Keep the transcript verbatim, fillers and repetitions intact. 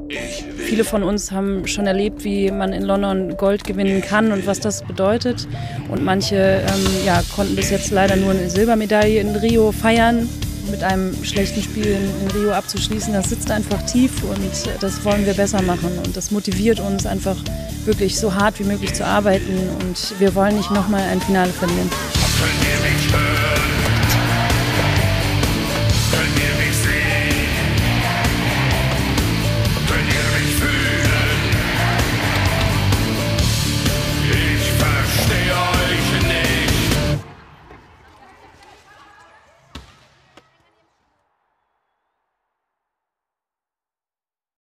Viele von uns haben schon erlebt, wie man in London Gold gewinnen kann und was das bedeutet. Und manche ähm, ja, konnten bis jetzt leider nur eine Silbermedaille in Rio feiern. Mit einem schlechten Spiel in, in Rio abzuschließen, das sitzt einfach tief und das wollen wir besser machen. Und das motiviert uns einfach wirklich so hart wie möglich zu arbeiten und wir wollen nicht nochmal ein Finale verlieren.